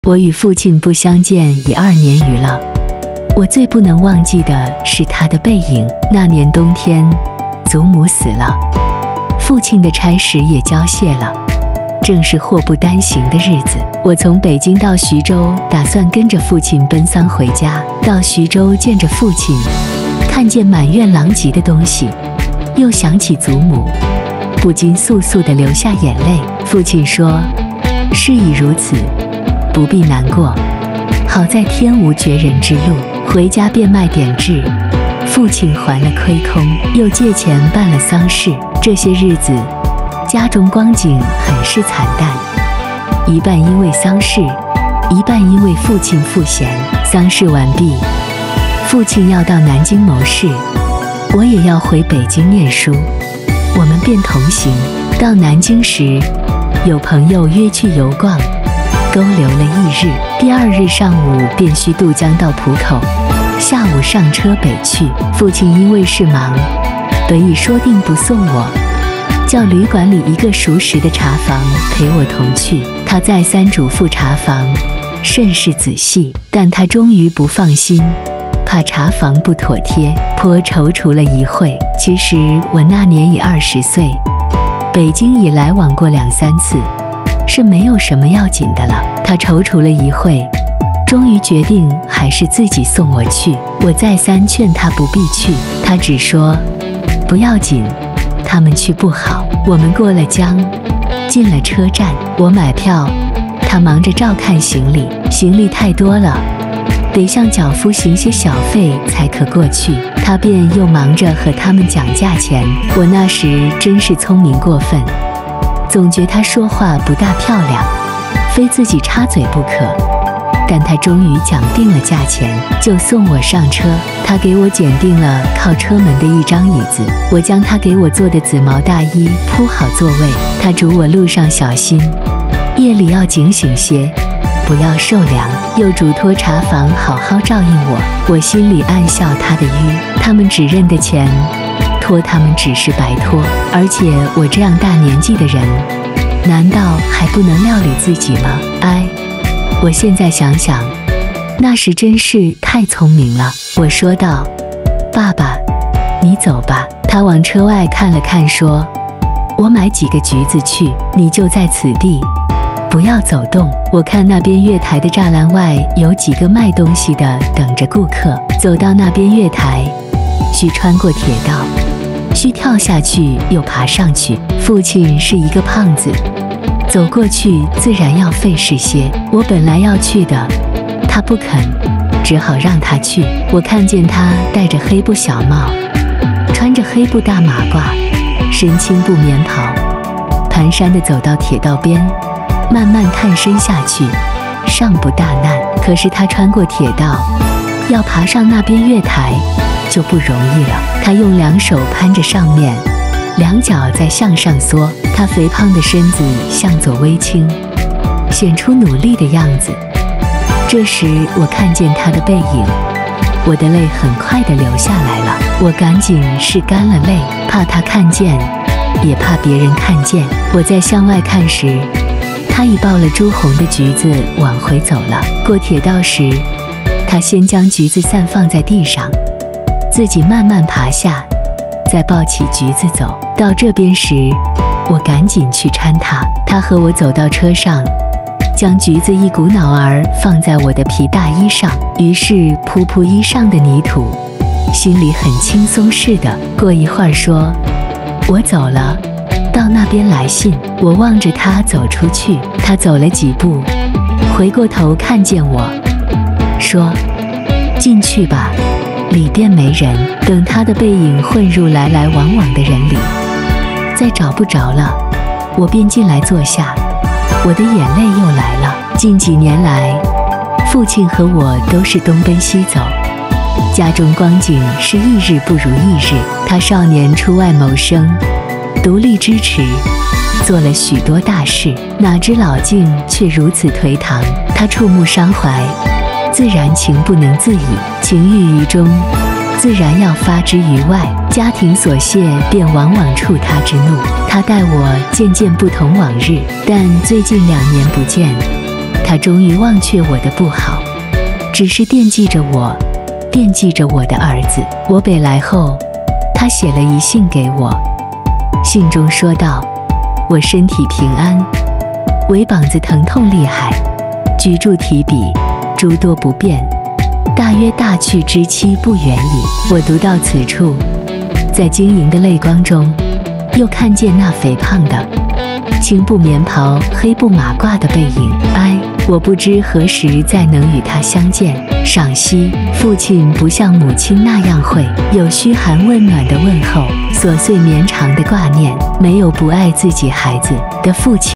我与父亲不相见已2年余了，我最不能忘记的是他的背影。那年冬天，祖母死了，父亲的差使也交卸了，正是祸不单行的日子。我从北京到徐州，打算跟着父亲奔丧回家。到徐州见着父亲，看见满院狼藉的东西，又想起祖母，不禁簌簌地流下眼泪。父亲说：“事已如此，不必难过。好在天无绝人之路。”回家变卖点质，父亲还了亏空，又借钱办了丧事。这些日子，家中光景很是惨淡，一半因为丧事，一半因为父亲赋闲。丧事完毕，父亲要到南京谋事，我也要回北京念书，我们便同行。到南京时，有朋友约去游逛，勾留了1日。第2日上午便须渡江到浦口，下午上车北去。父亲因为事忙，本已说定不送我，叫旅馆里一个熟识的茶房陪我同去。他再三嘱咐茶房甚是仔细，但他终于不放心，怕茶房不妥帖，颇踌躇了一会。其实我那年已20岁，北京已来往过2、3次，是没有什么要紧的了。他踌躇了一会，终于决定还是自己送我去。我再三劝他不必去，他只说不要紧，他们去不好。我们过了江，进了车站，我买票，他忙着照看行李，行李太多了，得向脚夫行些小费才可过去。他便又忙着和他们讲价钱。我那时真是聪明过分，总觉他说话不大漂亮，非自己插嘴不可。但他终于讲定了价钱，就送我上车。他给我拣定了靠车门的一张椅子，我将他给我做的紫毛大衣铺好座位。他嘱我路上小心，夜里要警醒些，不要受凉，又嘱托茶房好好照应我。我心里暗笑他的迂，他们只认得钱，托他们只是白托。而且我这样大年纪的人，难道还不能料理自己吗？哎，我现在想想，那时真是太聪明了。我说道：“爸爸，你走吧。”他往车外看了看，说：“我买几个橘子去，你就在此地，不要走动。我看那边月台的栅栏外有几个卖东西的等着顾客，走到那边月台，需穿过铁道，需跳下去又爬上去。父亲是一个胖子，走过去自然要费事些。我本来要去的，他不肯，只好让他去。我看见他戴着黑布小帽，穿着黑布大马褂，身青布棉袍，蹒跚地走到铁道边，慢慢探身下去，尚不大难。可是他穿过铁道，要爬上那边月台，就不容易了。他用2手攀着上面，2脚再向上缩，他肥胖的身子向左微倾，显出努力的样子。这时我看见他的背影，我的泪很快地流下来了。我赶紧拭干了泪，怕他看见，也怕别人看见。我在向外看时，他已抱了朱红的橘子往回走了。过铁道时，他先将橘子散放在地上，自己慢慢爬下，再抱起橘子走。到这边时，我赶紧去搀他。他和我走到车上，将橘子一股脑儿放在我的皮大衣上，于是扑扑衣上的泥土，心里很轻松似的。过一会儿说：“我走了，到那边来信。”我望着他走出去，他走了几步，回过头看见我，说：“进去吧，里边没人。”等他的背影混入来来往往的人里，再找不着了，我便进来坐下。我的眼泪又来了。近几年来，父亲和我都是东奔西走，家中光景是一日不如一日。他少年出外谋生，独立支持，做了许多大事，哪知老境却如此颓唐。他触目伤怀，自然情不能自已，情郁于中，自然要发之于外。家庭琐屑便往往触他之怒。他待我渐渐不同往日，但最近2年不见， 他终于忘却我的不好，只是惦记着我，惦记着我的儿子。我北来后，他写了一信给我，信中说道：我身体平安，唯膀子疼痛厉害，举箸提笔诸多不便，大约大去之期不远矣。我读到此处，在晶莹的泪光中，又看见那肥胖的青布棉袍黑布马褂的背影。哀，我不知何时再能与他相见。赏析：父亲不像母亲那样会有嘘寒问暖的问候，琐碎绵长的挂念，没有不爱自己孩子的父亲。